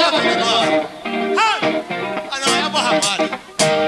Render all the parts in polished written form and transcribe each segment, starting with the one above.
Leva menor. Ah, não, é a borrabada.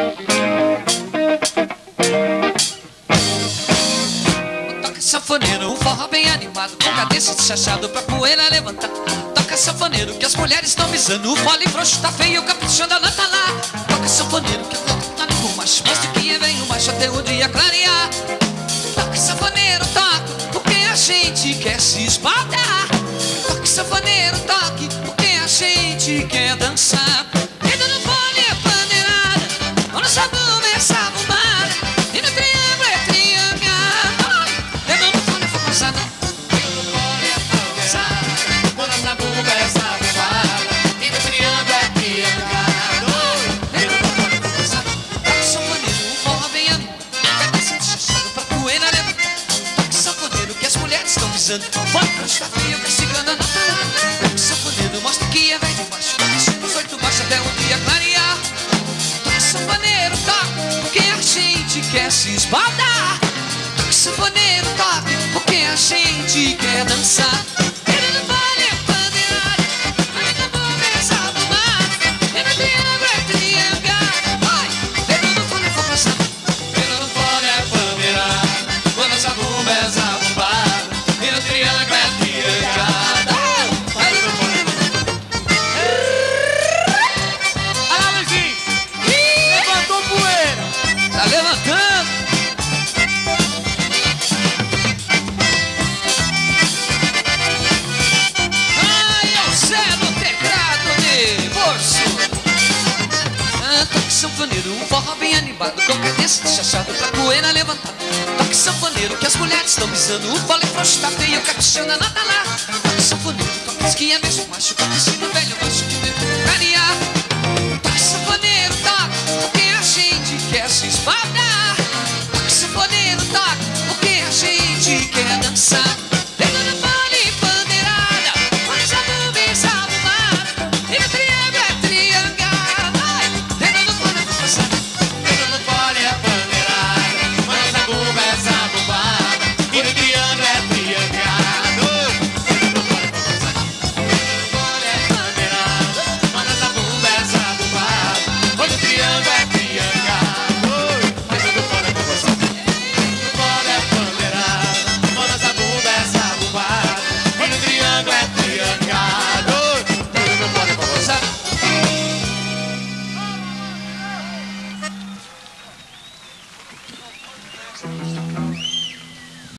Toca sanfoneiro, um forró bem animado, com cadência de chachado pra poeira levantar. Toca sanfoneiro, que as mulheres estão visando, o fole frouxo tá feio, o caprichando a nota lá. Toca sanfoneiro, que a nota tá no macho, mas de que vem o macho até o dia clarear. Toca sanfoneiro, toque, porque a gente quer se espalhar. Toque sanfoneiro, toque, porque a gente quer dançar. Dedo no fole é pandeirada, mão no sabão é sabumada, e no triângulo é triangulado. Dedo no fole é forçada, dedo no fole é pandeirada, mão no sabão é sabumada, e no triângulo é triangulado. Dedo no fole é forçada. Toque sanfoneiro, um forró bem animado, cadência de chachado pra poeira levantar. Toque sanfoneiro, que as mulheres estão visando, fole frouxo tá frio, castigando a nota lá. Toque sanfoneiro, mostra que é velho de baixo, caprichando os 8 baixos até o dia clarear. Toque sanfoneiro, toque, porque a gente quer se esbaldar. Toque sanfoneiro, toque, porque a gente quer dançar. Dedo no fole é pandeirada, mão na boca é sabumada, e no triângulo é triangulado. Vai! Dedo no fole é forçado, dedo no fole é pandeirada, mão na sabumba é sabumada, e no triângulo é triangulado. Dedo no fole é... Olha lá, Luizinho. Levantou poeira. Tá levantando. Ai, é o Zé no teclado de bolso. Toque sanfoneiro, um forró bem animado, com cadência de chachado pra poeira levantar. Toque sanfoneiro, que as mulheres estão visando, o fole frouxo tá feio, caprichando a nota lá. Toque sanfoneiro, toque que é mesmo macho, caprichando velho.